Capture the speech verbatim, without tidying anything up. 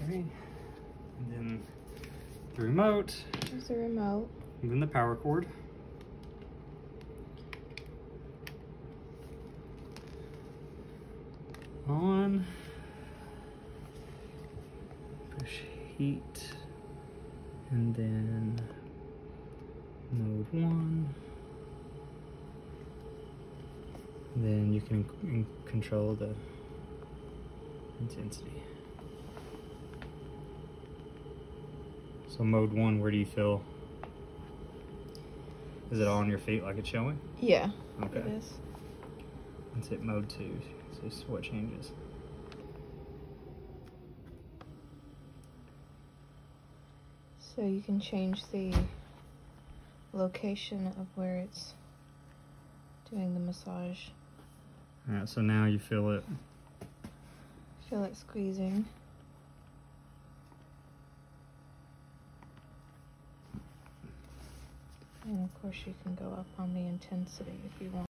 Okay, and then the remote. There's the remote. And then the power cord. On. Push heat. And then mode one. Then you can in control the intensity. So mode one, where do you feel? Is it all on your feet like it's showing? Yeah, okay. It is. Let's hit mode two, see what changes. So you can change the location of where it's doing the massage. Alright, so now you feel it. Feel it squeezing. And of course you can go up on the intensity if you want.